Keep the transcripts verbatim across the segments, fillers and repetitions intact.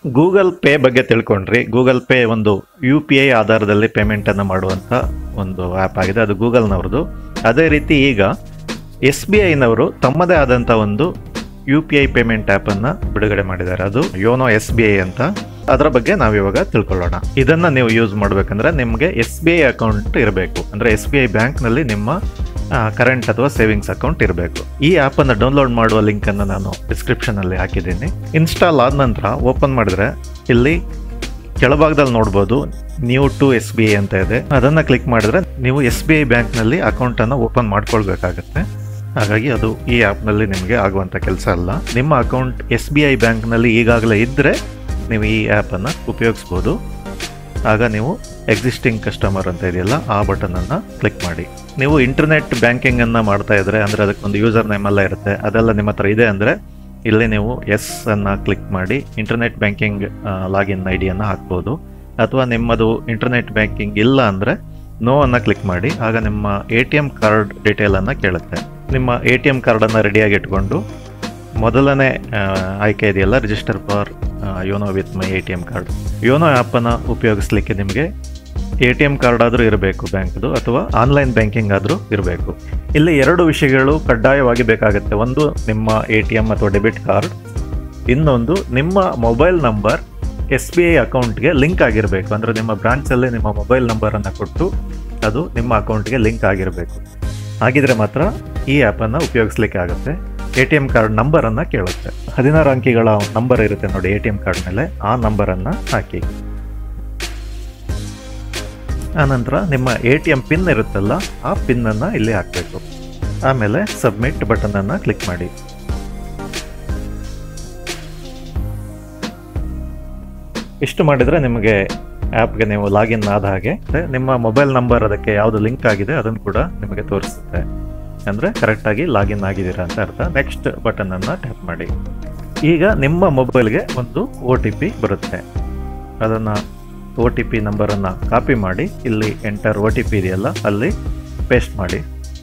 Google Pay ಬಗ್ಗೆ ತಿಳ್ಕೊಂಡ್ರಿ. Google Pay ಒಂದು ಯು ಪಿ ಐ ಆಧಾರದಲ್ಲಿ ಪೇಮೆಂಟನ್ನು ಮಾಡುವಂಥ ಒಂದು ಆ್ಯಪ್ ಆಗಿದೆ, ಅದು ಗೂಗಲ್ನವ್ರದ್ದು. ಅದೇ ರೀತಿ ಈಗ ಎಸ್ ಬಿ ಐನವರು ತಮ್ಮದೇ ಆದಂಥ ಒಂದು ಯು ಪಿ ಐ ಪೇಮೆಂಟ್ ಆ್ಯಪನ್ನು ಬಿಡುಗಡೆ ಮಾಡಿದ್ದಾರೆ, ಅದು ಯೋನೋ ಎಸ್ ಬಿ ಐ ಅಂತ. ಅದರ ಬಗ್ಗೆ ನಾವಿವಾಗ ತಿಳ್ಕೊಳ್ಳೋಣ. ಇದನ್ನು ನೀವು ಯೂಸ್ ಮಾಡಬೇಕಂದ್ರೆ ನಿಮಗೆ ಎಸ್ ಬಿ ಐ ಅಕೌಂಟ್ ಇರಬೇಕು, ಅಂದರೆ ಎಸ್ ಬಿ ಐ ಬ್ಯಾಂಕ್ನಲ್ಲಿ ನಿಮ್ಮ ಕರೆಂಟ್ ಅಥವಾ ಸೇವಿಂಗ್ಸ್ ಅಕೌಂಟ್ ಇರಬೇಕು. ಈ ಆ್ಯಪನ್ನು ಡೌನ್ಲೋಡ್ ಮಾಡುವ ಲಿಂಕನ್ನು ನಾನು ಡಿಸ್ಕ್ರಿಪ್ಷನಲ್ಲಿ ಹಾಕಿದ್ದೀನಿ. ಇನ್ಸ್ಟಾಲ್ ಆದ ನಂತರ ಓಪನ್ ಮಾಡಿದ್ರೆ ಇಲ್ಲಿ ಕೆಳಭಾಗದಲ್ಲಿ ನೋಡ್ಬೋದು new to S B I ಅಂತ ಇದೆ. ಅದನ್ನು ಕ್ಲಿಕ್ ಮಾಡಿದ್ರೆ ನೀವು ಎಸ್ ಬಿ ಐ ಬ್ಯಾಂಕ್ನಲ್ಲಿ ಅಕೌಂಟನ್ನು ಓಪನ್ ಮಾಡ್ಕೊಳ್ಬೇಕಾಗತ್ತೆ. ಹಾಗಾಗಿ ಅದು ಈ ಆ್ಯಪ್ನಲ್ಲಿ ನಿಮಗೆ ಆಗುವಂಥ ಕೆಲಸ ಅಲ್ಲ. ನಿಮ್ಮ ಅಕೌಂಟ್ ಎಸ್ ಬಿ ಐ ಬ್ಯಾಂಕ್ನಲ್ಲಿ ಈಗಾಗಲೇ ಇದ್ದರೆ ನೀವು ಈ ಆ್ಯಪನ್ನು ಉಪಯೋಗಿಸ್ಬೋದು. ಆಗ ನೀವು ಎಕ್ಸಿಸ್ಟಿಂಗ್ ಕಸ್ಟಮರ್ ಅಂತ ಇದೆಯಲ್ಲ ಆ ಬಟನನ್ನು ಕ್ಲಿಕ್ ಮಾಡಿ. ನೀವು ಇಂಟರ್ನೆಟ್ ಬ್ಯಾಂಕಿಂಗನ್ನು ಮಾಡ್ತಾ ಇದ್ದರೆ, ಅಂದರೆ ಅದಕ್ಕೊಂದು ಯೂಸರ್ ನೇಮ್ ಎಲ್ಲ ಇರುತ್ತೆ, ಅದೆಲ್ಲ ನಿಮ್ಮ ಹತ್ರ ಇದೆ ಅಂದರೆ ಇಲ್ಲಿ ನೀವು ಎಸ್ ಅನ್ನು ಕ್ಲಿಕ್ ಮಾಡಿ ಇಂಟರ್ನೆಟ್ ಬ್ಯಾಂಕಿಂಗ್ ಲಾಗಿನ್ ಐ ಡಿಯನ್ನು ಹಾಕ್ಬೋದು. ಅಥವಾ ನಿಮ್ಮದು ಇಂಟರ್ನೆಟ್ ಬ್ಯಾಂಕಿಂಗ್ ಇಲ್ಲ ಅಂದರೆ ನೋ ಅನ್ನು ಕ್ಲಿಕ್ ಮಾಡಿ. ಆಗ ನಿಮ್ಮ ಎ ಟಿ ಎಮ್ ಕಾರ್ಡ್ ಡೀಟೇಲನ್ನು ಕೇಳುತ್ತೆ. ನಿಮ್ಮ ಎ ಟಿ ಎಮ್ ಕಾರ್ಡನ್ನು ರೆಡಿಯಾಗಿ ಇಟ್ಕೊಂಡು ಮೊದಲನೇ ಆಯ್ಕೆ ಇದೆಯಲ್ಲ register for YONO with my A T M card, YONO ಆ್ಯಪನ್ನು ಉಪಯೋಗಿಸ್ಲಿಕ್ಕೆ ನಿಮಗೆ ಎ ಟಿ ಎಮ್ ಕಾರ್ಡ್ ಆದರೂ ಇರಬೇಕು ಬ್ಯಾಂಕ್ದು, ಅಥವಾ ಆನ್ಲೈನ್ ಬ್ಯಾಂಕಿಂಗ್ ಆದರೂ ಇರಬೇಕು. ಇಲ್ಲಿ ಎರಡು ವಿಷಯಗಳು ಕಡ್ಡಾಯವಾಗಿ ಬೇಕಾಗುತ್ತೆ. ಒಂದು ನಿಮ್ಮ ಎ ಟಿ ಎಮ್ ಅಥವಾ ಡೆಬಿಟ್ ಕಾರ್ಡ್, ಇನ್ನೊಂದು ನಿಮ್ಮ mobile number S B I ಅಕೌಂಟ್ಗೆ ಲಿಂಕ್ ಆಗಿರಬೇಕು. ಅಂದರೆ ನಿಮ್ಮ ಬ್ರಾಂಚಲ್ಲಿ ನಿಮ್ಮ ಮೊಬೈಲ್ ನಂಬರನ್ನು ಕೊಟ್ಟು ಅದು ನಿಮ್ಮ ಅಕೌಂಟ್ಗೆ ಲಿಂಕ್ ಆಗಿರಬೇಕು. ಹಾಗಿದ್ರೆ ಮಾತ್ರ ಈ ಆ್ಯಪನ್ನು ಉಪಯೋಗಿಸ್ಲಿಕ್ಕೆ ಆಗುತ್ತೆ. ಎ ಟಿ ಎಮ್ ಕಾರ್ಡ್ ನಂಬರನ್ನು ಕೇಳುತ್ತೆ. ಹದಿನಾರು ಅಂಕಿಗಳ ನಂಬರ್ ಇರುತ್ತೆ ನೋಡಿ ಎ ಟಿ ಎಮ್ ಕಾರ್ಡ್ ಮೇಲೆ, ಆ ನಂಬರನ್ನು ಹಾಕಿ. ಆನಂತರ ನಿಮ್ಮ ಎ ಟಿ ಎಮ್ ಪಿನ್ ಇರುತ್ತಲ್ಲ ಆ ಪಿನ್ನನ್ನು ಇಲ್ಲಿ ಹಾಕಬೇಕು. ಆಮೇಲೆ ಸಬ್ಮಿಟ್ ಬಟನನ್ನು ಕ್ಲಿಕ್ ಮಾಡಿ. ಇಷ್ಟು ಮಾಡಿದರೆ ನಿಮಗೆ ಆ್ಯಪ್ಗೆ ನೀವು ಲಾಗಿನ್ ಆದ ಹಾಗೆ ನಿಮ್ಮ ಮೊಬೈಲ್ ನಂಬರ್ ಅದಕ್ಕೆ ಯಾವುದು ಲಿಂಕ್ ಆಗಿದೆ ಅದನ್ನು ಕೂಡ ನಿಮಗೆ ತೋರಿಸುತ್ತೆ. ಅಂದರೆ ಕರೆಕ್ಟಾಗಿ ಲಾಗಿನ್ ಆಗಿದ್ದೀರಾ ಅಂತ ಅರ್ಥ. ನೆಕ್ಸ್ಟ್ ಬಟನನ್ನು ಟ್ಯಾಪ್ ಮಾಡಿ. ಈಗ ನಿಮ್ಮ ಮೊಬೈಲ್ಗೆ ಒಂದು ಒ ಟಿ ಪಿ ಬರುತ್ತೆ. ಅದನ್ನು ಒ ಟಿ ಪಿ ನಂಬರನ್ನು ಕಾಪಿ ಮಾಡಿ ಇಲ್ಲಿ ಎಂಟರ್ ಒ ಟಿ ಪಿ ಇದೆಯಲ್ಲ ಅಲ್ಲಿ ಪೇಸ್ಟ್ ಮಾಡಿ.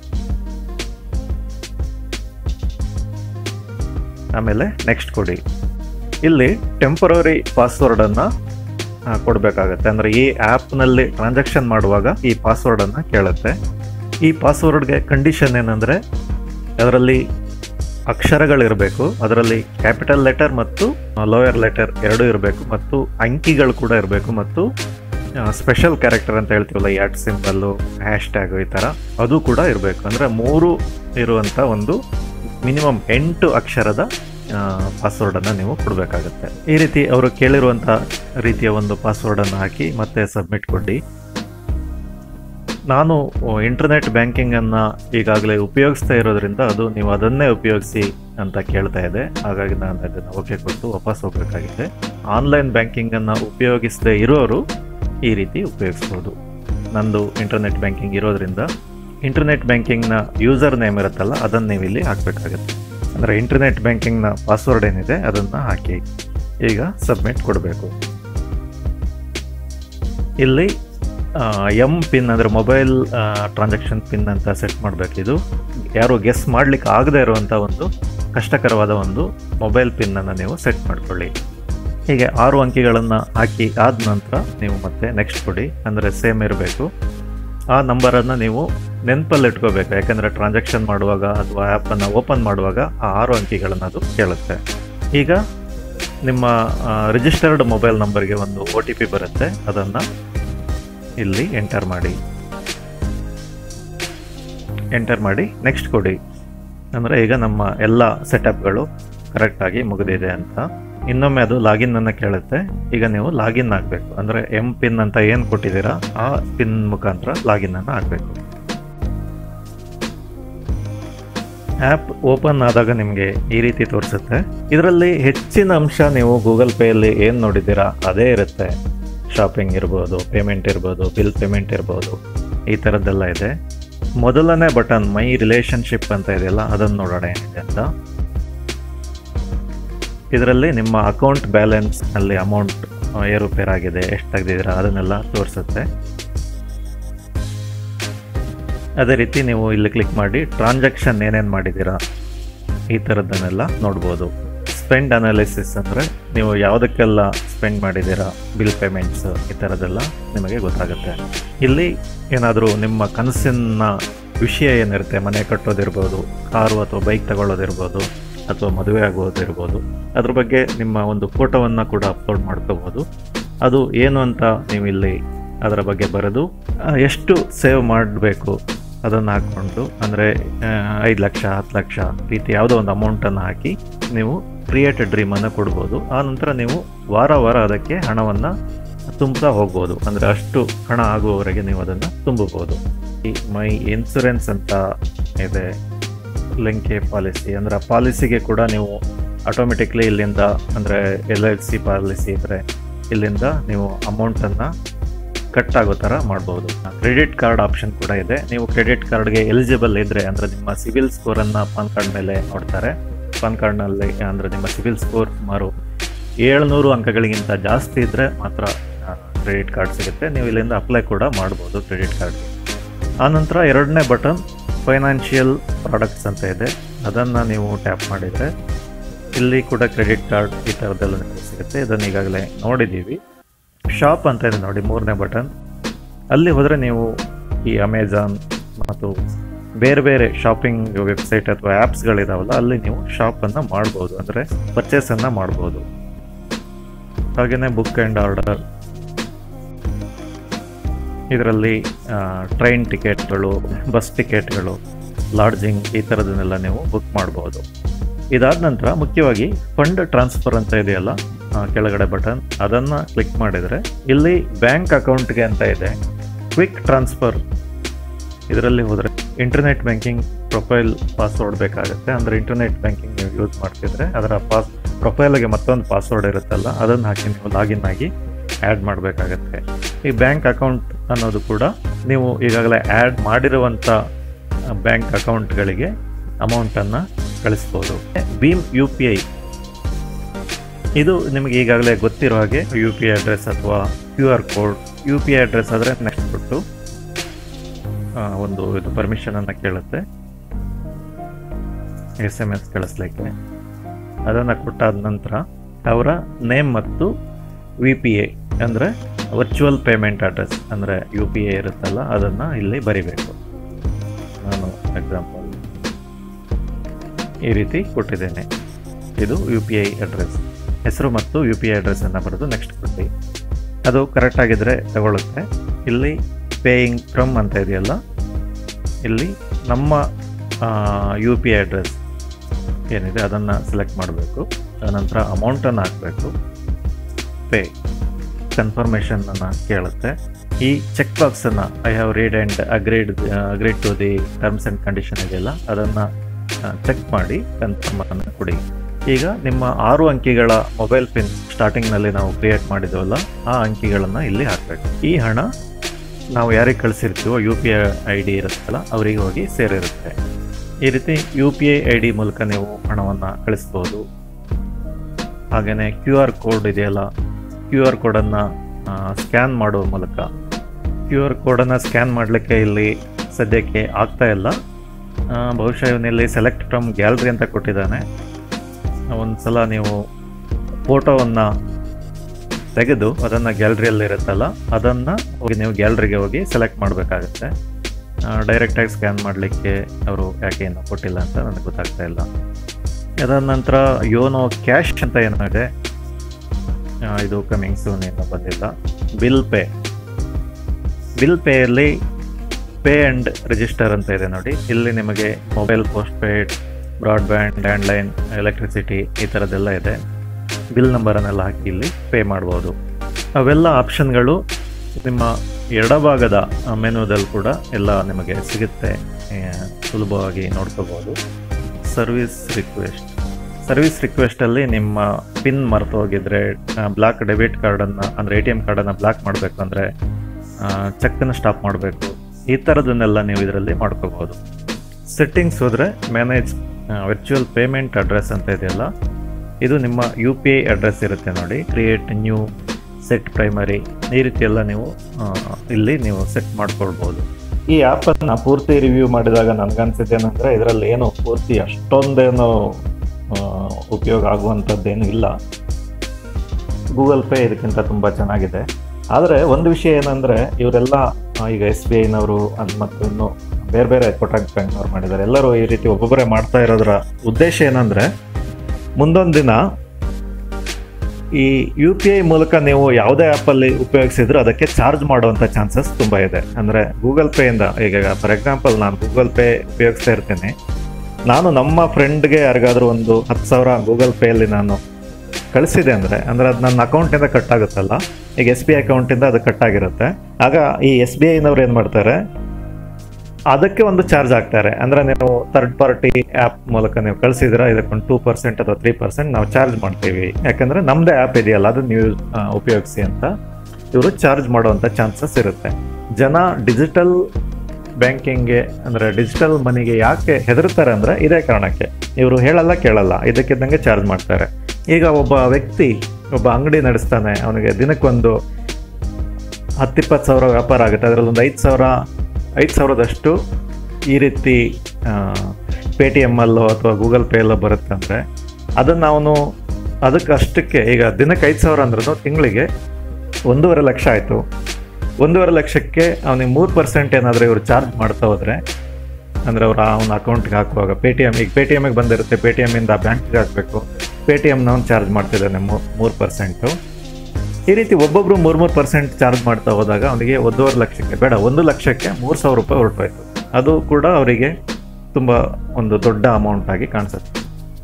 ಆಮೇಲೆ ನೆಕ್ಸ್ಟ್ ಕೊಡಿ. ಇಲ್ಲಿ ಟೆಂಪರರಿ ಪಾಸ್ವರ್ಡನ್ನು ಕೊಡಬೇಕಾಗತ್ತೆ. ಅಂದರೆ ಈ ಆ್ಯಪ್ನಲ್ಲಿ ಟ್ರಾನ್ಸಾಕ್ಷನ್ ಮಾಡುವಾಗ ಈ ಪಾಸ್ವರ್ಡನ್ನು ಕೇಳುತ್ತೆ. ಈ ಪಾಸ್ವರ್ಡ್ಗೆ ಕಂಡೀಷನ್ ಏನಂದರೆ ಅದರಲ್ಲಿ ಅಕ್ಷರಗಳಿರಬೇಕು, ಅದರಲ್ಲಿ ಕ್ಯಾಪಿಟಲ್ ಲೆಟರ್ ಮತ್ತು ಲೋಯರ್ ಲೆಟರ್ ಎರಡೂ ಇರಬೇಕು, ಮತ್ತು ಅಂಕಿಗಳು ಕೂಡ ಇರಬೇಕು, ಮತ್ತು ಸ್ಪೆಷಲ್ ಕ್ಯಾರೆಕ್ಟರ್ ಅಂತ ಹೇಳ್ತೀವಲ್ಲ ಈ ಆಟ್ ಸಿಂಬಲ್ಲು, ಹ್ಯಾಶ್ ಟ್ಯಾಗು ಈ ಥರ ಅದು ಕೂಡ ಇರಬೇಕು. ಅಂದರೆ ಮೂರು ಇರುವಂಥ ಒಂದು ಮಿನಿಮಮ್ ಎಂಟು ಅಕ್ಷರದ ಪಾಸ್ವರ್ಡನ್ನು ನೀವು ಕೊಡಬೇಕಾಗತ್ತೆ. ಈ ರೀತಿ ಅವರು ಕೇಳಿರುವಂಥ ರೀತಿಯ ಒಂದು ಪಾಸ್ವರ್ಡನ್ನು ಹಾಕಿ ಮತ್ತೆ ಸಬ್ಮಿಟ್ ಕೊಡಿ. ನಾನು ಇಂಟರ್ನೆಟ್ ಬ್ಯಾಂಕಿಂಗನ್ನು ಈಗಾಗಲೇ ಉಪಯೋಗಿಸ್ತಾ ಇರೋದ್ರಿಂದ ಅದು ನೀವು ಅದನ್ನೇ ಉಪಯೋಗಿಸಿ ಅಂತ ಕೇಳ್ತಾ ಇದೆ. ಹಾಗಾಗಿ ನಾನು ಅದನ್ನು ಓಕೆ ಕೊಟ್ಟು ವಾಪಸ್ ಹೋಗಬೇಕಾಗಿದೆ. ಆನ್ಲೈನ್ ಬ್ಯಾಂಕಿಂಗನ್ನು ಉಪಯೋಗಿಸದೇ ಇರೋರು ಈ ರೀತಿ ಉಪಯೋಗಿಸ್ಬೋದು. ನಂದು ಇಂಟರ್ನೆಟ್ ಬ್ಯಾಂಕಿಂಗ್ ಇರೋದ್ರಿಂದ ಇಂಟರ್ನೆಟ್ ಬ್ಯಾಂಕಿಂಗ್ನ ಯೂಸರ್ ನೇಮ್ ಇರುತ್ತಲ್ಲ ಅದನ್ನು ನೀವು ಇಲ್ಲಿ ಹಾಕಬೇಕಾಗತ್ತೆ. ಅಂದರೆ ಇಂಟರ್ನೆಟ್ ಬ್ಯಾಂಕಿಂಗ್ನ ಪಾಸ್ವರ್ಡ್ ಏನಿದೆ ಅದನ್ನು ಹಾಕಿ. ಈಗ ಸಬ್ಮಿಟ್ ಕೊಡಬೇಕು. ಇಲ್ಲಿ ಎಮ್ ಪಿನ್ ಅಂದರೆ ಮೊಬೈಲ್ ಟ್ರಾನ್ಸಾಕ್ಷನ್ ಪಿನ್ ಅಂತ ಸೆಟ್ ಮಾಡಬೇಕು. ಇದು ಯಾರು ಗೆಸ್ ಮಾಡಲಿಕ್ಕೆ ಆಗದೆ ಇರುವಂಥ ಒಂದು ಕಷ್ಟಕರವಾದ ಒಂದು ಮೊಬೈಲ್ ಪಿನ್ನನ್ನು ನೀವು ಸೆಟ್ ಮಾಡ್ಕೊಳ್ಳಿ. ಹೀಗೆ ಆರು ಅಂಕಿಗಳನ್ನು ಹಾಕಿ ಆದ ನಂತರ ನೀವು ಮತ್ತೆ ನೆಕ್ಸ್ಟ್ ಕೊಡಿ. ಅಂದರೆ ಸೇಮ್ ಇರಬೇಕು. ಆ ನಂಬರನ್ನು ನೀವು ನೆನಪಲ್ಲಿ ಇಟ್ಕೋಬೇಕು, ಯಾಕೆಂದರೆ ಟ್ರಾನ್ಸಾಕ್ಷನ್ ಮಾಡುವಾಗ ಅಥವಾ ಆ್ಯಪನ್ನು ಓಪನ್ ಮಾಡುವಾಗ ಆ ಆರು ಅಂಕಿಗಳನ್ನು ಅದು ಕೇಳುತ್ತೆ. ಈಗ ನಿಮ್ಮ ರಿಜಿಸ್ಟರ್ಡ್ ಮೊಬೈಲ್ ನಂಬರ್ಗೆ ಒಂದು ಒ ಟಿ ಪಿ ಬರುತ್ತೆ, ಅದನ್ನು ಇಲ್ಲಿ ಎಂಟರ್ ಮಾಡಿ. ಎಂಟರ್ ಮಾಡಿ ನೆಕ್ಸ್ಟ್ ಕೊಡಿ. ಅಂದರೆ ಈಗ ನಮ್ಮ ಎಲ್ಲ ಸೆಟಪ್ಗಳು ಕರೆಕ್ಟಾಗಿ ಮುಗಿದಿದೆ ಅಂತ. ಇನ್ನೊಮ್ಮೆ ಅದು ಲಾಗಿನ್ ಅನ್ನು ಕೇಳುತ್ತೆ. ಈಗ ನೀವು ಲಾಗಿನ್ ಆಗಬೇಕು. ಅಂದರೆ ಎಮ್ ಪಿನ್ ಅಂತ ಏನು ಕೊಟ್ಟಿದ್ದೀರಾ ಆ ಪಿನ್ ಮುಖಾಂತರ ಲಾಗಿನ್ ಅನ್ನು ಆಗಬೇಕು. ಆ್ಯಪ್ ಓಪನ್ ಆದಾಗ ನಿಮಗೆ ಈ ರೀತಿ ತೋರಿಸುತ್ತೆ. ಇದರಲ್ಲಿ ಹೆಚ್ಚಿನ ಅಂಶ ನೀವು ಗೂಗಲ್ ಪೇಯಲ್ಲಿ ಏನು ನೋಡಿದ್ದೀರಾ ಅದೇ ಇರುತ್ತೆ. ಶಾಪಿಂಗ್ ಇರ್ಬೋದು, ಪೇಮೆಂಟ್ ಇರ್ಬೋದು, ಬಿಲ್ ಪೇಮೆಂಟ್ ಇರ್ಬೋದು, ಈ ಥರದ್ದೆಲ್ಲ ಇದೆ. ಮೊದಲನೇ ಬಟನ್ ಮೈ ರಿಲೇಷನ್ಶಿಪ್ ಅಂತ ಇದೆಯಲ್ಲ ಅದನ್ನು ನೋಡೋಣ ಏನಿದೆ ಅಂತ. ಇದರಲ್ಲಿ ನಿಮ್ಮ ಅಕೌಂಟ್ ಬ್ಯಾಲೆನ್ಸ್ ಅಲ್ಲಿ ಅಮೌಂಟ್ ಏರುಪೇರಾಗಿದೆ, ಎಷ್ಟು ತೆಗೆದಿದ್ದೀರಾ ಅದನ್ನೆಲ್ಲ ತೋರಿಸುತ್ತೆ. ಅದೇ ರೀತಿ ನೀವು ಇಲ್ಲಿ ಕ್ಲಿಕ್ ಮಾಡಿ ಟ್ರಾನ್ಸಾಕ್ಷನ್ ಏನೇನು ಮಾಡಿದ್ದೀರಾ ಈ ಥರದ್ದನ್ನೆಲ್ಲ ನೋಡ್ಬೋದು. ಸ್ಪೆಂಡ್ ಅನಾಲಿಸಿಸ್ ಅಂದರೆ ನೀವು ಯಾವುದಕ್ಕೆಲ್ಲ ಸ್ಪೆಂಡ್ ಮಾಡಿದ್ದೀರಾ, ಬಿಲ್ ಪೇಮೆಂಟ್ಸ್ ಈ ಥರದ್ದೆಲ್ಲ ನಿಮಗೆ ಗೊತ್ತಾಗುತ್ತೆ. ಇಲ್ಲಿ ಏನಾದರೂ ನಿಮ್ಮ ಕನಸಿನ ವಿಷಯ ಏನಿರುತ್ತೆ, ಮನೆ ಕಟ್ಟೋದಿರ್ಬೋದು, ಕಾರು ಅಥವಾ ಬೈಕ್ ತಗೊಳ್ಳೋದಿರ್ಬೋದು, ಅಥವಾ ಮದುವೆ ಆಗೋದಿರ್ಬೋದು, ಅದ್ರ ಬಗ್ಗೆ ನಿಮ್ಮ ಒಂದು ಫೋಟೋವನ್ನು ಕೂಡ ಅಪ್ಲೋಡ್ ಮಾಡ್ಕೋಬೋದು. ಅದು ಏನು ಅಂತ ನೀವು ಇಲ್ಲಿ ಅದರ ಬಗ್ಗೆ ಬರೆದು ಎಷ್ಟು ಸೇವ್ ಮಾಡಬೇಕು ಅದನ್ನು ಹಾಕ್ಕೊಂಡು, ಅಂದರೆ ಐದು ಲಕ್ಷ ಹತ್ತು ಲಕ್ಷ ರೀತಿ ಯಾವುದೋ ಒಂದು ಅಮೌಂಟನ್ನು ಹಾಕಿ ನೀವು ಕ್ರಿಯೇಟ್ ಡ್ರೀಮನ್ನು ಕೊಡ್ಬೋದು. ಆ ನಂತರ ನೀವು ವಾರ ವಾರ ಅದಕ್ಕೆ ಹಣವನ್ನು ತುಂಬ್ತಾ ಹೋಗ್ಬೋದು. ಅಂದರೆ ಅಷ್ಟು ಹಣ ಆಗುವವರೆಗೆ ನೀವು ಅದನ್ನು ತುಂಬಬಹುದು. ಈ ಮೈ ಇನ್ಸೂರೆನ್ಸ್ ಅಂತ ಇದೆ, ಲಿಂಕೆ ಪಾಲಿಸಿ, ಅಂದರೆ ಆ ಪಾಲಿಸಿಗೆ ಕೂಡ ನೀವು ಆಟೋಮೆಟಿಕ್ಲಿ ಇಲ್ಲಿಂದ, ಅಂದರೆ ಎಲ್ ಎಲ್ ಸಿ ಪಾಲಿಸಿ ಇದ್ದರೆ ಇಲ್ಲಿಂದ ನೀವು ಅಮೌಂಟನ್ನು ಕಟ್ ಆಗೋ ಥರ ಮಾಡ್ಬೋದು. ಕ್ರೆಡಿಟ್ ಕಾರ್ಡ್ ಆಪ್ಷನ್ ಕೂಡ ಇದೆ. ನೀವು ಕ್ರೆಡಿಟ್ ಕಾರ್ಡ್ಗೆ ಎಲಿಜಿಬಲ್ ಇದ್ದರೆ, ಅಂದರೆ ನಿಮ್ಮ ಸಿವಿಲ್ ಸ್ಕೋರನ್ನು ಪಾನ್ ಕಾರ್ಡ್ ಮೇಲೆ ನೋಡ್ತಾರೆ. ಪಾನ್ ಕಾರ್ಡ್ನಲ್ಲಿ ಅಂದರೆ ನಿಮ್ಮ ಸಿವಿಲ್ ಸ್ಕೋರ್ ಸುಮಾರು ಏಳ್ನೂರು ಅಂಕಗಳಿಗಿಂತ ಜಾಸ್ತಿ ಇದ್ದರೆ ಮಾತ್ರ ಕ್ರೆಡಿಟ್ ಕಾರ್ಡ್ ಸಿಗುತ್ತೆ. ನೀವು ಇಲ್ಲಿಂದ ಅಪ್ಲೈ ಕೂಡ ಮಾಡ್ಬೋದು ಕ್ರೆಡಿಟ್ ಕಾರ್ಡ್ಗೆ. ಆನಂತರ ಎರಡನೇ ಬಟನ್ ಫೈನಾನ್ಷಿಯಲ್ ಪ್ರಾಡಕ್ಟ್ಸ್ ಅಂತ ಇದೆ, ಅದನ್ನು ನೀವು ಟ್ಯಾಪ್ ಮಾಡಿದರೆ ಇಲ್ಲಿ ಕೂಡ ಕ್ರೆಡಿಟ್ ಕಾರ್ಡ್ ಈ ಥರದ್ದೆಲ್ಲ ನಿಮಗೆ ಸಿಗುತ್ತೆ. ಇದನ್ನು ಈಗಾಗಲೇ ನೋಡಿದ್ದೀವಿ. ಶಾಪ್ ಅಂತ ಇದೆ ನೋಡಿ, ಮೂರನೇ ಬಟನ್. ಅಲ್ಲಿ ಹೋದರೆ ನೀವು ಈ ಅಮೆಜಾನ್ ಮತ್ತು ಬೇರೆ ಬೇರೆ ಶಾಪಿಂಗ್ ವೆಬ್ಸೈಟ್ ಅಥವಾ ಆ್ಯಪ್ಸ್ಗಳಿದಾವಲ್ಲ, ಅಲ್ಲಿ ನೀವು ಶಾಪನ್ನು ಮಾಡ್ಬೋದು, ಅಂದರೆ ಪರ್ಚೇಸನ್ನು ಮಾಡ್ಬೋದು. ಹಾಗೆಯೇ ಬುಕ್ ಆ್ಯಂಡ್ ಆರ್ಡರ್, ಇದರಲ್ಲಿ ಟ್ರೈನ್ ಟಿಕೆಟ್ಗಳು, ಬಸ್ ಟಿಕೆಟ್ಗಳು, ಲಾಡ್ಜಿಂಗ್ ಈ ಥರದನ್ನೆಲ್ಲ ನೀವು ಬುಕ್ ಮಾಡ್ಬೋದು. ಇದಾದ ನಂತರ ಮುಖ್ಯವಾಗಿ ಫಂಡ್ ಟ್ರಾನ್ಸ್ಫರ್ ಅಂತ ಇದೆಯಲ್ಲ ಕೆಳಗಡೆ ಬಟನ್, ಅದನ್ನು ಕ್ಲಿಕ್ ಮಾಡಿದರೆ ಇಲ್ಲಿ ಬ್ಯಾಂಕ್ ಅಕೌಂಟ್ಗೆ ಅಂತ ಇದೆ, ಕ್ವಿಕ್ ಟ್ರಾನ್ಸ್ಫರ್. ಇದರಲ್ಲಿ ಹೋದರೆ ಇಂಟರ್ನೆಟ್ ಬ್ಯಾಂಕಿಂಗ್ ಪ್ರೊಫೈಲ್ ಪಾಸ್ವರ್ಡ್ ಬೇಕಾಗುತ್ತೆ. ಅಂದರೆ ಇಂಟರ್ನೆಟ್ ಬ್ಯಾಂಕಿಂಗ್ ನೀವು ಯೂಸ್ ಮಾಡ್ತಿದ್ರೆ ಅದರ ಪಾಸ್ ಪ್ರೊಫೈಲ್ಗೆ ಮತ್ತೊಂದು ಪಾಸ್ವರ್ಡ್ ಇರುತ್ತಲ್ಲ, ಅದನ್ನು ಹಾಕಿ ನೀವು ಲಾಗಿನ್ ಆಗಿ ಆ್ಯಡ್ ಮಾಡಬೇಕಾಗತ್ತೆ. ಈ ಬ್ಯಾಂಕ್ ಅಕೌಂಟ್ ಅನ್ನೋದು ಕೂಡ ನೀವು ಈಗಾಗಲೇ ಆ್ಯಡ್ ಮಾಡಿರುವಂಥ ಬ್ಯಾಂಕ್ ಅಕೌಂಟ್ಗಳಿಗೆ ಅಮೌಂಟನ್ನು ಕಳಿಸ್ಬೋದು. ಭೀಮ್ ಯು ಪಿ ಐ, ಇದು ನಿಮಗೆ ಈಗಾಗಲೇ ಗೊತ್ತಿರೋ ಹಾಗೆ ಯು ಪಿ ಐ ಅಡ್ರೆಸ್ ಅಥವಾ Q R code. U P I address ಆದರೆ ನೆಕ್ಸ್ಟ್ ಬಿಟ್ಟು ಒಂದು ಇದು ಪರ್ಮಿಷನನ್ನು ಕೇಳುತ್ತೆ ಎಸ್ ಎಮ್ ಎಸ್ ಕಳಿಸ್ಲಿಕ್ಕೆ. ಅದನ್ನು ಕೊಟ್ಟಾದ ನಂತರ ಅವರ ನೇಮ್ ಮತ್ತು ವಿ ಪಿ ಐ ಅಂದರೆ ವರ್ಚುವಲ್ ಪೇಮೆಂಟ್ ಅಡ್ರೆಸ್, ಅಂದರೆ ಯು ಪಿ ಐ ಇರುತ್ತಲ್ಲ ಅದನ್ನು ಇಲ್ಲಿ ಬರಿಬೇಕು. ನಾನು ಎಕ್ಸಾಂಪಲ್ ಈ ರೀತಿ ಕೊಟ್ಟಿದ್ದೇನೆ. ಇದು ಯು ಪಿ ಐ ಅಡ್ರೆಸ್, ಹೆಸರು ಮತ್ತು ಯು ಪಿ ಐ ಅಡ್ರೆಸ್ಸನ್ನು ಬರೆದು ನೆಕ್ಸ್ಟ್ ಕೊಟ್ಟು ಅದು ಕರೆಕ್ಟಾಗಿದ್ದರೆ ತಗೊಳ್ಳುತ್ತೆ. ಇಲ್ಲಿ ಪೇಯಿಂಗ್ ಫ್ರಮ್ ಅಂತ ಇದೆಯಲ್ಲ, ಇಲ್ಲಿ ನಮ್ಮ ಯು ಪಿ ಐ ಅಡ್ರೆಸ್ ಏನಿದೆ ಅದನ್ನು ಸೆಲೆಕ್ಟ್ ಮಾಡಬೇಕು. ಆನಂತರ ಅಮೌಂಟನ್ನು ಹಾಕಬೇಕು. ಪೇ ಕನ್ಫರ್ಮೇಷನನ್ನು ಕೇಳುತ್ತೆ. ಈ ಚೆಕ್ ಬಾಕ್ಸನ್ನು I have read and agreed agreed to the terms and condition ಇದೆಯಲ್ಲ, ಅದನ್ನು ಚೆಕ್ ಮಾಡಿ ಕನ್ಫರ್ಮನ್ನು ಕೊಡಿ. ಈಗ ನಿಮ್ಮ ಆರು ಅಂಕಿಗಳ ಮೊಬೈಲ್ ಪಿನ್ ಸ್ಟಾರ್ಟಿಂಗ್ನಲ್ಲಿ ನಾವು ಕ್ರಿಯೇಟ್ ಮಾಡಿದ್ವಲ್ಲ, ಆ ಅಂಕಿಗಳನ್ನು ಇಲ್ಲಿ ಹಾಕಬೇಕು. ಈ ಹಣ ನಾವು ಯಾರಿಗೆ ಕಳಿಸಿರ್ತೀವೋ U P I I D ಇರುತ್ತಲ್ಲ ಅವರಿಗೆ ಹೋಗಿ ಸೇರಿರುತ್ತೆ. ಈ ರೀತಿ U P I I D ಮೂಲಕ ನೀವು ಹಣವನ್ನು ಕಳಿಸ್ಬೋದು. ಹಾಗೆಯೇ ಕ್ಯೂ ಆರ್ ಕೋಡ್ ಇದೆಯಲ್ಲ, ಕ್ಯೂ ಆರ್ ಕೋಡನ್ನು ಸ್ಕ್ಯಾನ್ ಮಾಡುವ ಮೂಲಕ, ಕ್ಯೂ ಆರ್ ಕೋಡನ್ನು ಸ್ಕ್ಯಾನ್ ಮಾಡಲಿಕ್ಕೆ ಇಲ್ಲಿ ಸದ್ಯಕ್ಕೆ ಆಗ್ತಾ ಇಲ್ಲ. ಬಹುಶಃ ಇವನಲ್ಲಿ ಸೆಲೆಕ್ಟ್ ಫ್ರಮ್ ಗ್ಯಾಲರಿ ಅಂತ ಕೊಟ್ಟಿದ್ದಾನೆ. ಒಂದು ಸಲ ನೀವು ಫೋಟೋವನ್ನು ತೆಗೆದು ಅದನ್ನು ಗ್ಯಾಲರಿಯಲ್ಲಿ ಇರುತ್ತಲ್ಲ, ಅದನ್ನು ಹೋಗಿ ನೀವು ಗ್ಯಾಲರಿಗೆ ಹೋಗಿ ಸೆಲೆಕ್ಟ್ ಮಾಡಬೇಕಾಗುತ್ತೆ. ಡೈರೆಕ್ಟಾಗಿ ಸ್ಕ್ಯಾನ್ ಮಾಡಲಿಕ್ಕೆ ಅವರು ಯಾಕೆ ಏನೋ ಕೊಟ್ಟಿಲ್ಲ ಅಂತ ನನಗೆ ಗೊತ್ತಾಗ್ತಾ ಇಲ್ಲ. ಅದಾದ ನಂತರ ಯೋನೋ ಕ್ಯಾಶ್ ಅಂತ ಏನೋ ಇದೆ, ಇದು ಕಮಿಂಗ್ ಸೂನ್ ಏನೋ ಬಂದಿಲ್ಲ. ಬಿಲ್ ಪೇ, ಬಿಲ್ ಪೇಯಲ್ಲಿ ಪೇ ಆ್ಯಂಡ್ ರಿಜಿಸ್ಟರ್ ಅಂತ ಇದೆ ನೋಡಿ. ಇಲ್ಲಿ ನಿಮಗೆ mobile postpaid, broadband, landline, electricity ಈ ಥರದ್ದೆಲ್ಲ ಇದೆ. ಬಿಲ್ ನಂಬರನ್ನೆಲ್ಲ ಹಾಕಿ ಇಲ್ಲಿ ಪೇ ಮಾಡ್ಬೋದು. ಅವೆಲ್ಲ ಆಪ್ಷನ್ಗಳು ನಿಮ್ಮ ಎಡಭಾಗದ ಮೆನುದಲ್ಲಿ ಕೂಡ ಎಲ್ಲ ನಿಮಗೆ ಸಿಗುತ್ತೆ, ಸುಲಭವಾಗಿ ನೋಡ್ಕೋಬೋದು. ಸರ್ವಿಸ್ ರಿಕ್ವೆಸ್ಟ್, ಸರ್ವಿಸ್ ರಿಕ್ವೆಸ್ಟಲ್ಲಿ ನಿಮ್ಮ ಪಿನ್ ಮರೆತು ಹೋಗಿದ್ರೆ, ಬ್ಲಾಕ್ ಡೆಬಿಟ್ ಕಾರ್ಡನ್ನು ಅಂದರೆ ಎ ಟಿ ಎಮ್ ಕಾರ್ಡನ್ನು ಬ್ಲಾಕ್ ಮಾಡಬೇಕು, ಅಂದರೆ ಚೆಕ್ಕನ್ನು ಸ್ಟಾಪ್ ಮಾಡಬೇಕು, ಈ ಥರದನ್ನೆಲ್ಲ ನೀವು ಇದರಲ್ಲಿ ಮಾಡ್ಕೋಬೋದು. ಸೆಟ್ಟಿಂಗ್ಸ್ ಹೋದರೆ ಮ್ಯಾನೇಜ್ ವರ್ಚುವಲ್ ಪೇಮೆಂಟ್ ಅಡ್ರೆಸ್ ಅಂತ ಇದೆಯಲ್ಲ, ಇದು ನಿಮ್ಮ ಯು ಪಿ ಐ ಅಡ್ರೆಸ್ ಇರುತ್ತೆ ನೋಡಿ. ಕ್ರಿಯೇಟ್ ನ್ಯೂ, ಸೆಟ್ ಪ್ರೈಮರಿ, ಈ ರೀತಿ ಎಲ್ಲ ನೀವು ಇಲ್ಲಿ ನೀವು ಸೆಟ್ ಮಾಡ್ಕೊಳ್ಬೋದು. ಈ ಆ್ಯಪನ್ನು ಪೂರ್ತಿ ರಿವ್ಯೂ ಮಾಡಿದಾಗ ನನಗನ್ಸಿದ್ದೇನೆಂದರೆ ಇದರಲ್ಲಿ ಏನು ಪೂರ್ತಿ ಅಷ್ಟೊಂದೇನು ಉಪಯೋಗ ಆಗುವಂಥದ್ದೇನು ಇಲ್ಲ. ಗೂಗಲ್ ಪೇ ಇದಕ್ಕಿಂತ ತುಂಬ ಚೆನ್ನಾಗಿದೆ. ಆದರೆ ಒಂದು ವಿಷಯ ಏನಂದರೆ ಇವರೆಲ್ಲ ಈಗ ಎಸ್ ಬಿ ಐನವರು ಅದು ಮತ್ತು ಇನ್ನು ಬೇರೆ ಬೇರೆ ಕೊಟಕ್ ಬ್ಯಾಂಕ್ನವ್ರು ಮಾಡಿದ್ದಾರೆ. ಎಲ್ಲರೂ ಈ ರೀತಿ ಒಬ್ಬೊಬ್ಬರೇ ಮಾಡ್ತಾ ಇರೋದ್ರ ಉದ್ದೇಶ ಏನಂದರೆ ಮುಂದೊಂದು ದಿನ ಈ ಯು ಪಿ ಐ ಮೂಲಕ ನೀವು ಯಾವುದೇ ಆ್ಯಪಲ್ಲಿ ಉಪಯೋಗಿಸಿದ್ರು ಅದಕ್ಕೆ ಚಾರ್ಜ್ ಮಾಡುವಂಥ ಚಾನ್ಸಸ್ ತುಂಬ ಇದೆ. ಅಂದರೆ ಗೂಗಲ್ ಪೇಯಿಂದ ಈಗ ಫಾರ್ ಎಕ್ಸಾಂಪಲ್ ನಾನು ಗೂಗಲ್ ಪೇ ಉಪಯೋಗಿಸ್ತಾ ಇರ್ತೀನಿ. ನಾನು ನಮ್ಮ ಫ್ರೆಂಡ್ಗೆ ಯಾರಿಗಾದ್ರೂ ಒಂದು ಹತ್ತು ಸಾವಿರ ಗೂಗಲ್ ಪೇಯಲ್ಲಿ ನಾನು ಕಳಿಸಿದೆ ಅಂದರೆ ಅಂದರೆ ಅದು ನನ್ನ ಅಕೌಂಟಿಂದ ಕಟ್ ಆಗುತ್ತಲ್ಲ, ಈಗ ಎಸ್ ಬಿ ಐ ಅಕೌಂಟಿಂದ ಅದು ಕಟ್ ಆಗಿರುತ್ತೆ. ಆಗ ಈ ಎಸ್ ಬಿ ಐನವ್ರು ಏನು ಮಾಡ್ತಾರೆ, ಅದಕ್ಕೆ ಒಂದು ಚಾರ್ಜ್ ಹಾಕ್ತಾರೆ. ಅಂದರೆ ನೀವು ಥರ್ಡ್ ಪಾರ್ಟಿ ಆ್ಯಪ್ ಮೂಲಕ ನೀವು ಕಳಿಸಿದ್ರೆ ಇದಕ್ಕೊಂದು ಟೂ ಪರ್ಸೆಂಟ್ ಅಥವಾ ತ್ರೀ ಪರ್ಸೆಂಟ್ ನಾವು ಚಾರ್ಜ್ ಮಾಡ್ತೀವಿ, ಯಾಕಂದರೆ ನಮ್ಮದೇ ಆ್ಯಪ್ ಇದೆಯಲ್ಲ ಅದು ನೀವು ಉಪಯೋಗಿಸಿ ಅಂತ ಇವರು ಚಾರ್ಜ್ ಮಾಡುವಂಥ ಚಾನ್ಸಸ್ ಇರುತ್ತೆ. ಜನ ಡಿಜಿಟಲ್ ಬ್ಯಾಂಕಿಂಗ್ಗೆ ಅಂದರೆ ಡಿಜಿಟಲ್ ಮನಿಗೆ ಯಾಕೆ ಹೆದರ್ತಾರೆ ಅಂದರೆ ಇದೇ ಕಾರಣಕ್ಕೆ. ಇವರು ಹೇಳಲ್ಲ ಕೇಳಲ್ಲ, ಇದಕ್ಕಿದ್ದಂಗೆ ಚಾರ್ಜ್ ಮಾಡ್ತಾರೆ. ಈಗ ಒಬ್ಬ ವ್ಯಕ್ತಿ ಒಬ್ಬ ಅಂಗಡಿ ನಡೆಸ್ತಾನೆ, ಅವನಿಗೆ ದಿನಕ್ಕೊಂದು ಹತ್ತಿಪ್ಪತ್ತು ಸಾವಿರ ವ್ಯಾಪಾರ ಆಗುತ್ತೆ. ಅದರಲ್ಲಿ ಒಂದು ಐದು ಸಾವಿರ ಐದು ಸಾವಿರದಷ್ಟು ಈ ರೀತಿ ಪೇ ಟಿ ಎಮ್ಮಲ್ಲೋ ಅಥವಾ ಗೂಗಲ್ ಪೇಯಲ್ಲೋ ಬರುತ್ತೆ ಅಂದರೆ ಅದನ್ನು ಅವನು ಅದಕ್ಕೆ ಅಷ್ಟಕ್ಕೆ ಈಗ ದಿನಕ್ಕೆ ಐದು ಸಾವಿರ ಅಂದ್ರೂ ತಿಂಗಳಿಗೆ ಒಂದೂವರೆ ಲಕ್ಷ ಆಯಿತು. ಒಂದೂವರೆ ಲಕ್ಷಕ್ಕೆ ಅವನಿಗೆ ಮೂರು ಪರ್ಸೆಂಟ್ ಏನಾದರೂ ಇವರು ಚಾರ್ಜ್ ಮಾಡ್ತಾ ಹೋದರೆ ಅಂದರೆ ಅವ್ರು ಅವನ ಅಕೌಂಟ್ಗೆ ಹಾಕುವಾಗ ಪೇ ಟಿ ಎಮ್ ಈಗ ಪೇ ಟಿ ಎಮ್ಮಿಗೆ ಬಂದಿರುತ್ತೆ, ಪೇ ಟಿ ಎಮ್ಮಿಂದ ಬ್ಯಾಂಕ್ಗೆ ಹಾಕಬೇಕು, ಪೇ ಟಿ ಎಮ್ನ ಅವ್ನು ಚಾರ್ಜ್ ಮಾಡ್ತಿದ್ದಾನೆ ಮೂರು ಮೂರು ಪರ್ಸೆಂಟು. ಈ ರೀತಿ ಒಬ್ಬೊಬ್ಬರು ಮೂರು ಮೂರು ಪರ್ಸೆಂಟ್ ಚಾರ್ಜ್ ಮಾಡ್ತಾ ಹೋದಾಗ ಅವನಿಗೆ ಒಂದೂವರೆ ಲಕ್ಷಕ್ಕೆ ಬೇಡ ಒಂದು ಲಕ್ಷಕ್ಕೆ ಮೂರು ಸಾವಿರ ರೂಪಾಯಿ ಹೊರಟೋಯ್ತು. ಅದು ಕೂಡ ಅವರಿಗೆ ತುಂಬ ಒಂದು ದೊಡ್ಡ ಅಮೌಂಟ್ ಆಗಿ ಕಾಣಿಸುತ್ತೆ.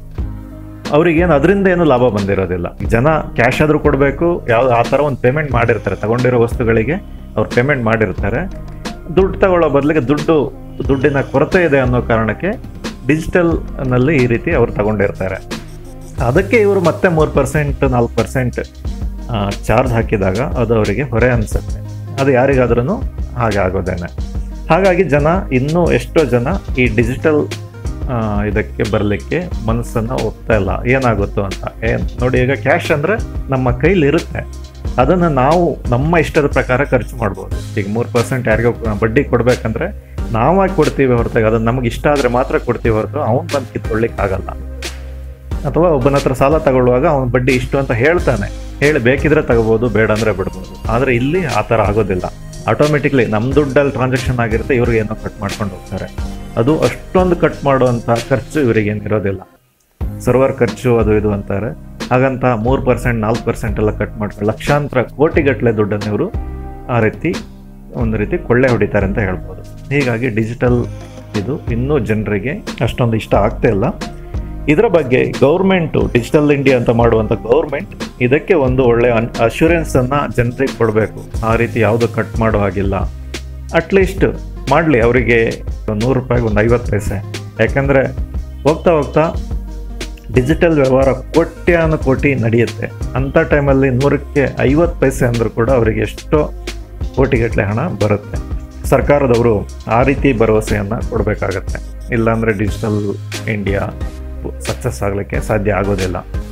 ಅವ್ರಿಗೇನು ಅದರಿಂದ ಏನು ಲಾಭ ಬಂದಿರೋದಿಲ್ಲ. ಜನ ಕ್ಯಾಶ್ ಆದರೂ ಕೊಡಬೇಕು, ಯಾವ್ದು ಆ ಥರ ಒಂದು ಪೇಮೆಂಟ್ ಮಾಡಿರ್ತಾರೆ, ತಗೊಂಡಿರೋ ವಸ್ತುಗಳಿಗೆ ಅವ್ರು ಪೇಮೆಂಟ್ ಮಾಡಿರ್ತಾರೆ. ದುಡ್ಡು ತಗೊಳ್ಳೋ ಬದಲಿಗೆ ದುಡ್ಡು ದುಡ್ಡಿನ ಕೊರತೆ ಇದೆ ಅನ್ನೋ ಕಾರಣಕ್ಕೆ ಡಿಜಿಟಲ್ನಲ್ಲಿ ಈ ರೀತಿ ಅವ್ರು ತಗೊಂಡಿರ್ತಾರೆ. ಅದಕ್ಕೆ ಇವರು ಮತ್ತೆ ಮೂರು ಪರ್ಸೆಂಟ್ ನಾಲ್ಕು ಪರ್ಸೆಂಟ್ ಚಾರ್ಜ್ ಹಾಕಿದಾಗ ಅದು ಅವರಿಗೆ ಹೊರೆ ಅನಿಸುತ್ತೆ. ಅದು ಯಾರಿಗಾದ್ರೂ ಹಾಗೆ ಆಗೋದೇನೆ. ಹಾಗಾಗಿ ಜನ ಇನ್ನೂ ಎಷ್ಟೋ ಜನ ಈ ಡಿಜಿಟಲ್ ಇದಕ್ಕೆ ಬರಲಿಕ್ಕೆ ಮನಸ್ಸನ್ನು ಒಪ್ತಾ ಇಲ್ಲ. ಏನಾಗುತ್ತೋ ಅಂತ ಏನು ನೋಡಿ, ಈಗ ಕ್ಯಾಶ್ ಅಂದರೆ ನಮ್ಮ ಕೈಲಿರುತ್ತೆ, ಅದನ್ನು ನಾವು ನಮ್ಮ ಇಷ್ಟದ ಪ್ರಕಾರ ಖರ್ಚು ಮಾಡ್ಬೋದು. ಈಗ ಮೂರು ಪರ್ಸೆಂಟ್ ಯಾರಿಗೋ ಬಡ್ಡಿ ಕೊಡಬೇಕಂದ್ರೆ ನಾವಾಗಿ ಕೊಡ್ತೀವಿ ಹೊರತಾಗಿ ಅದನ್ನು ನಮಗೆ ಇಷ್ಟ ಆದರೆ ಮಾತ್ರ ಕೊಡ್ತೀವಿ ಹೊರತು ಅವ್ನು ಬಂದು ಕಿತ್ಕೊಳ್ಳಿಕ್ಕೆ ಆಗಲ್ಲ. ಅಥವಾ ಒಬ್ಬನ ಹತ್ರ ಸಾಲ ತಗೊಳ್ಳುವಾಗ ಅವನು ಬಡ್ಡಿ ಇಷ್ಟು ಅಂತ ಹೇಳ್ತಾನೆ, ಹೇಳಿ ಬೇಕಿದ್ರೆ ತಗೋಬೋದು, ಬೇಡ ಅಂದರೆ ಬಿಡ್ಬೋದು. ಆದರೆ ಇಲ್ಲಿ ಆ ಥರ ಆಗೋದಿಲ್ಲ. ಆಟೋಮೆಟಿಕ್ಲಿ ನಮ್ಮ ದುಡ್ಡಲ್ಲಿ ಟ್ರಾನ್ಸಾಕ್ಷನ್ ಆಗಿರುತ್ತೆ, ಇವ್ರಿಗೆ ಏನೋ ಕಟ್ ಮಾಡ್ಕೊಂಡು ಹೋಗ್ತಾರೆ. ಅದು ಅಷ್ಟೊಂದು ಕಟ್ ಮಾಡುವಂಥ ಖರ್ಚು ಇವರಿಗೇನು ಇರೋದಿಲ್ಲ. ಸರ್ವರ್ ಖರ್ಚು ಅದು ಇದು ಅಂತಾರೆ. ಹಾಗಂತ ಮೂರು ಪರ್ಸೆಂಟ್ ನಾಲ್ಕು ಪರ್ಸೆಂಟ್ ಎಲ್ಲ ಕಟ್ ಮಾಡ್ತಾರೆ. ಲಕ್ಷಾಂತರ ಕೋಟಿಗಟ್ಟಲೆ ದುಡ್ಡನ್ನು ಇವರು ಆ ರೀತಿ ಒಂದು ರೀತಿ ಕೊಳ್ಳೆ ಹೊಡಿತಾರೆ ಅಂತ ಹೇಳ್ಬೋದು. ಹೀಗಾಗಿ ಡಿಜಿಟಲ್ ಇದು ಇನ್ನೂ ಜನರಿಗೆ ಅಷ್ಟೊಂದು ಇಷ್ಟ ಆಗ್ತಾ ಇಲ್ಲ. ಇದರ ಬಗ್ಗೆ ಗೌರ್ಮೆಂಟು ಡಿಜಿಟಲ್ ಇಂಡಿಯಾ ಅಂತ ಮಾಡುವಂಥ ಗೌರ್ಮೆಂಟ್ ಇದಕ್ಕೆ ಒಂದು ಒಳ್ಳೆಯ ಅಶ್ಯೂರೆನ್ಸನ್ನು ಜನರಿಗೆ ಕೊಡಬೇಕು. ಆ ರೀತಿ ಯಾವುದು ಕಟ್ ಮಾಡೋ ಹಾಗಿಲ್ಲ. ಅಟ್ಲೀಸ್ಟ್ ಮಾಡಲಿ ಅವರಿಗೆ ನೂರು ರೂಪಾಯಿಗೆ ಒಂದು ಐವತ್ತು ಪೈಸೆ. ಯಾಕೆಂದರೆ ಹೋಗ್ತಾ ಹೋಗ್ತಾ ಡಿಜಿಟಲ್ ವ್ಯವಹಾರ ಕೋಟ್ಯಾನು ಕೋಟಿ ನಡೆಯುತ್ತೆ. ಅಂಥ ಟೈಮಲ್ಲಿ ನೂರಕ್ಕೆ ಐವತ್ತು ಪೈಸೆ ಅಂದರೂ ಕೂಡ ಅವರಿಗೆ ಎಷ್ಟೋ ಕೋಟಿಗಟ್ಟಲೆ ಹಣ ಬರುತ್ತೆ. ಸರ್ಕಾರದವರು ಆ ರೀತಿ ಭರವಸೆಯನ್ನು ಕೊಡಬೇಕಾಗತ್ತೆ. ಇಲ್ಲಾಂದರೆ ಡಿಜಿಟಲ್ ಇಂಡಿಯಾ ಸಕ್ಸಸ್ ಆಗಲಿಕ್ಕೆ ಸಾಧ್ಯ ಆಗೋದಿಲ್ಲ.